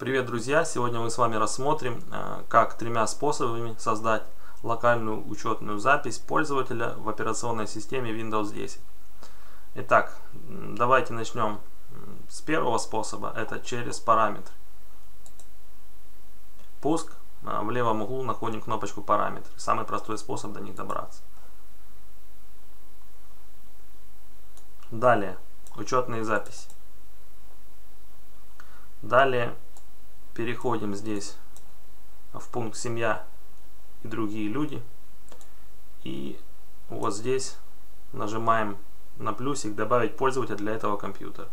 Привет, друзья! Сегодня мы с вами рассмотрим, как тремя способами создать локальную учетную запись пользователя в операционной системе Windows 10. Итак, давайте начнем с первого способа, это через параметры. Пуск, в левом углу находим кнопочку параметры, самый простой способ до них добраться. Далее, учетные записи. Далее переходим здесь в пункт «Семья и другие люди». И вот здесь нажимаем на плюсик «Добавить пользователя для этого компьютера».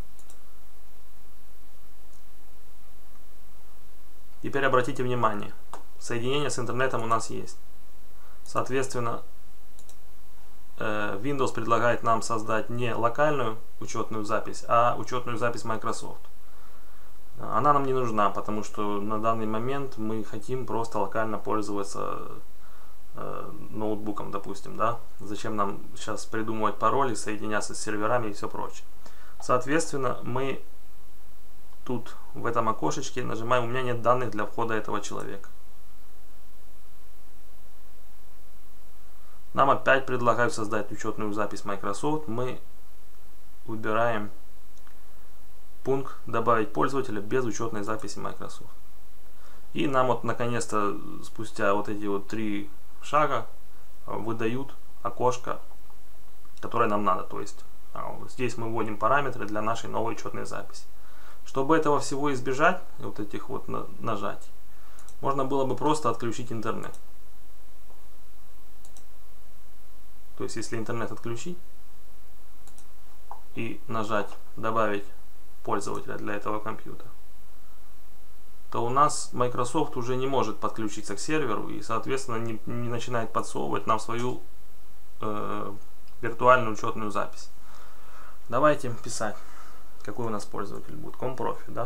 Теперь обратите внимание, соединение с интернетом у нас есть. Соответственно, Windows предлагает нам создать не локальную учетную запись, а учетную запись Microsoft. Она нам не нужна, потому что на данный момент мы хотим просто локально пользоваться ноутбуком, допустим, да? Зачем нам сейчас придумывать пароли, соединяться с серверами и все прочее. Соответственно, мы тут в этом окошечке нажимаем «У меня нет данных для входа этого человека». Нам опять предлагают создать учетную запись Microsoft. Мы выбираем пункт «Добавить пользователя без учетной записи Microsoft». И нам вот наконец-то спустя вот эти вот 3 шага выдают окошко, которое нам надо. То есть здесь мы вводим параметры для нашей новой учетной записи. Чтобы этого всего избежать, вот этих вот нажатий, можно было бы просто отключить интернет. То есть если интернет отключить и нажать «Добавить пользователя для этого компьютера», то у нас Microsoft уже не может подключиться к серверу и, соответственно, не начинает подсовывать нам свою виртуальную учетную запись. Давайте писать, какой у нас пользователь будет. Компрофи, да?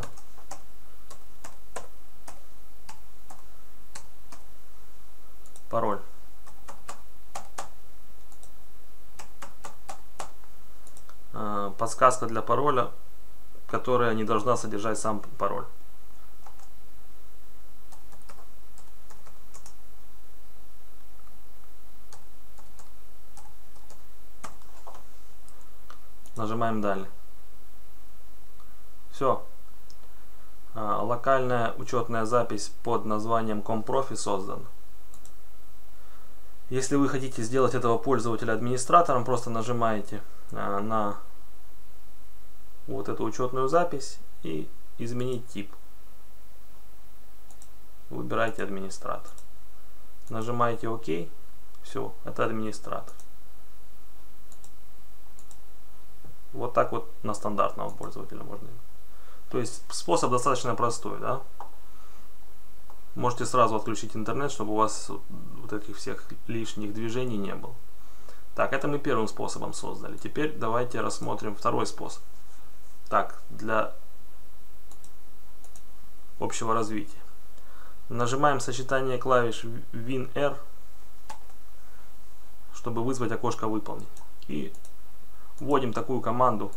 Пароль. Подсказка для пароля, которая не должна содержать сам пароль. Нажимаем «Далее». Все. Локальная учетная запись под названием Компрофи создана. Если вы хотите сделать этого пользователя администратором, просто нажимаете на вот эту учетную запись и изменить тип. Выбирайте администратор. Нажимаете ОК. Все, это администратор. Вот так вот на стандартного пользователя можно. То есть способ достаточно простой, да? Можете сразу отключить интернет, чтобы у вас вот этих всех лишних движений не было. Так, это мы первым способом создали. Теперь давайте рассмотрим второй способ. Так, для общего развития. Нажимаем сочетание клавиш Win-R, чтобы вызвать окошко «Выполнить». И вводим такую команду,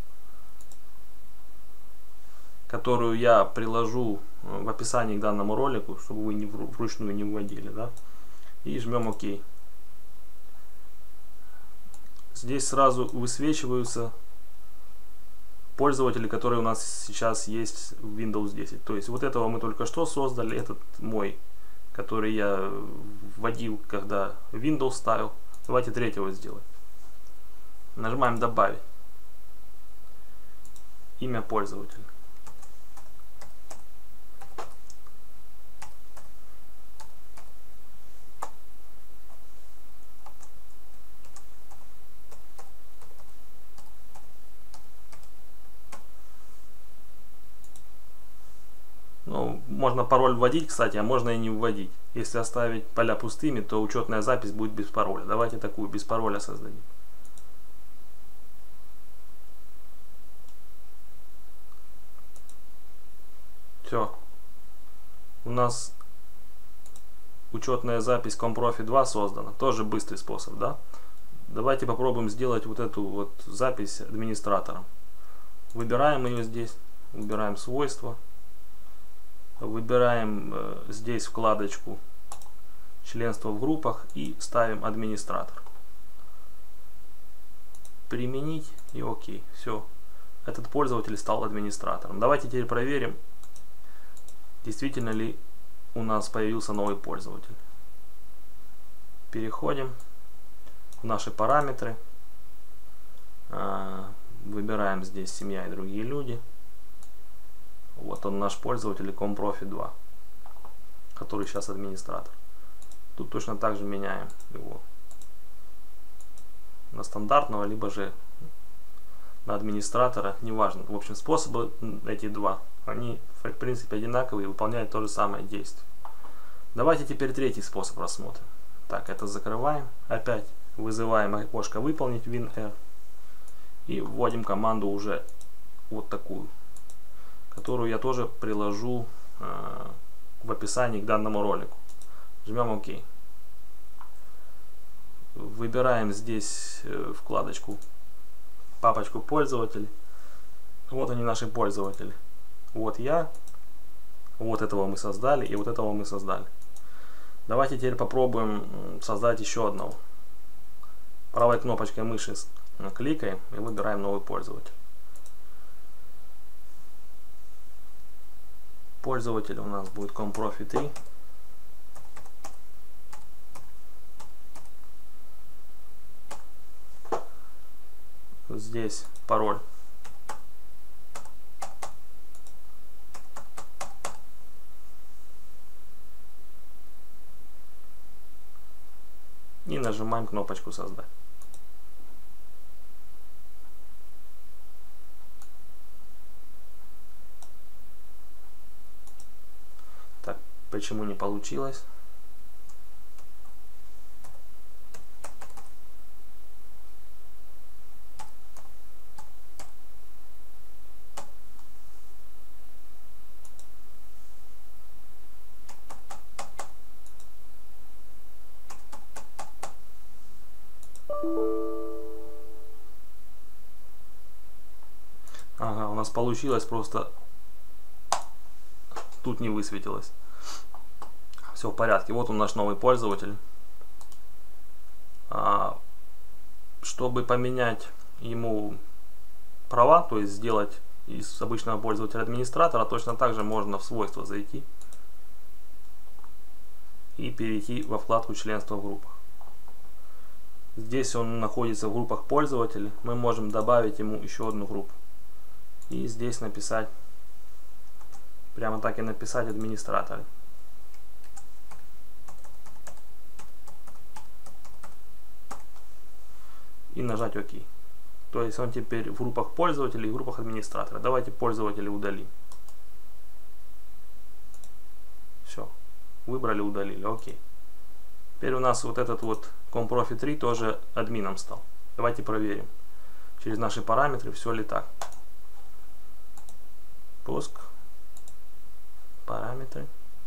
которую я приложу в описании к данному ролику, чтобы вы вручную не вводили, да? И жмем ОК. Здесь сразу высвечиваются пользователи, которые у нас сейчас есть в Windows 10. То есть вот этого мы только что создали, этот мой, который я вводил, когда Windows ставил. Давайте третьего сделаем. Нажимаем «Добавить». Имя пользователя. Ну, можно пароль вводить, кстати, а можно и не вводить. Если оставить поля пустыми, то учетная запись будет без пароля. Давайте такую без пароля создадим. Все. У нас учетная запись Компрофи 2 создана. Тоже быстрый способ, да? Давайте попробуем сделать вот эту вот запись администратором. Выбираем ее здесь. Выбираем свойства. Выбираем здесь вкладочку членство в группах и ставим администратор. Применить и окей. Все. Этот пользователь стал администратором. Давайте теперь проверим, действительно ли у нас появился новый пользователь. Переходим в наши параметры. Выбираем здесь семья и другие люди. Вот он, наш пользователь ComProfi 2, который сейчас администратор. Тут точно так же меняем его на стандартного, либо же на администратора, неважно. В общем, способы эти два, они в принципе одинаковые и выполняют то же самое действие. Давайте теперь третий способ рассмотрим. Так, это закрываем. Опять вызываем окошко «Выполнить» WinR и вводим команду уже вот такую, которую я тоже приложу в описании к данному ролику. Жмем ОК. Выбираем здесь вкладочку, папочку пользователей. Вот они, наши пользователи. Вот я, вот этого мы создали и вот этого мы создали. Давайте теперь попробуем создать еще одного. Правой кнопочкой мыши кликаем и выбираем новый пользователь. Пользователь у нас будет ComProfi 3. Здесь пароль. И нажимаем кнопочку «Создать». Так, почему не получилось? Ага, у нас получилось, просто тут не высветилось. Все в порядке. Вот он, наш новый пользователь. Чтобы поменять ему права, то есть сделать из обычного пользователя администратора, точно так же можно в свойства зайти и перейти во вкладку членства в группах. Здесь он находится в группах пользователей. Мы можем добавить ему еще одну группу. И здесь написать, прямо так и написать администраторы. И нажать ОК. То есть он теперь в группах пользователей и в группах администратора. Давайте пользователей удалим. Все. Выбрали, удалили. ОК. Теперь у нас вот этот вот ComProfi 3 тоже админом стал. Давайте проверим через наши параметры, все ли так. Пуск. Параметры.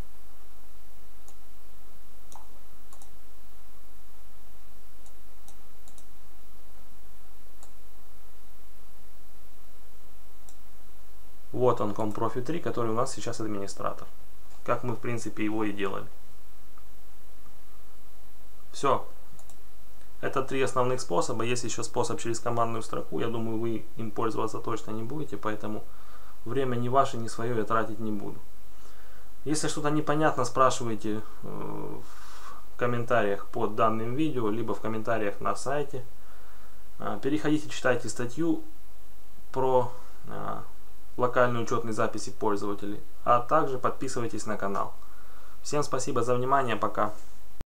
Вот он, ComProfi 3, который у нас сейчас администратор. Как мы в принципе его и делали. Все. Это три основных способа. Есть еще способ через командную строку. Я думаю, вы им пользоваться точно не будете, поэтому время ни ваше, ни свое я тратить не буду. Если что-то непонятно, спрашивайте в комментариях под данным видео, либо в комментариях на сайте. Переходите, читайте статью про локальные учетные записи пользователей, а также подписывайтесь на канал. Всем спасибо за внимание, пока.